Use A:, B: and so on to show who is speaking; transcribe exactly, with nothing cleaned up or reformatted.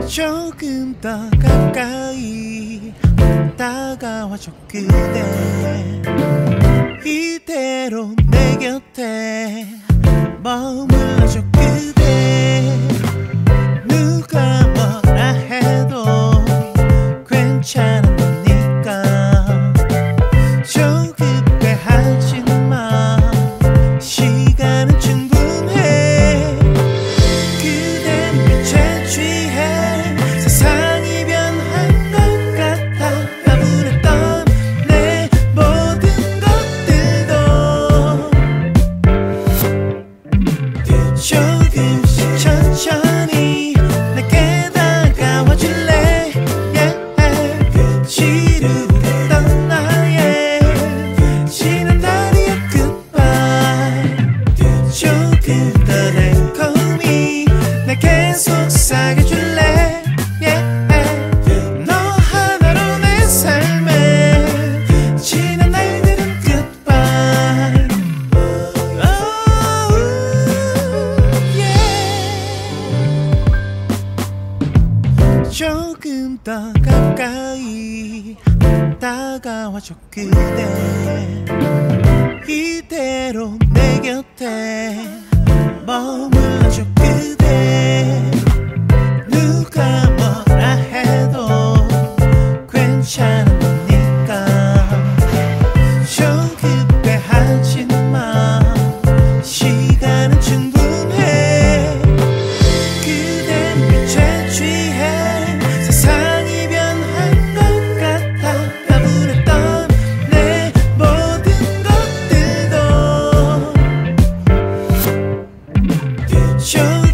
A: 조금 더 가까이 다가와줘 그대. 이대로 내 곁에 머물러줘 그대. 누가 뭐라 해도 괜찮은 거니까 조급해하지마. 시간은 충분해. 그댄 빛에 취해 세상이 변한 것 같아. 가물했던 내 모든 것들도 조금씩 천천히 내게 다가와줄래. yeah. 지루했던 나의 지난 날의 goodbye 조금 더 달콤히 내게 속삭여줄래. yeah. 너 하나로 내 삶에 지난 날들은 goodbye. oh, yeah. 조금 더 가까이 다가와줘 그대. 이대로 내 곁에 머물러줘 그대. 누가 뭐라 해도 괜찮은 거니까 조급해하지마. 시간은 충분해. 그댄 빛에 취해 세상이 변한 것 같아. 가물했던 내 모든 것들도 조금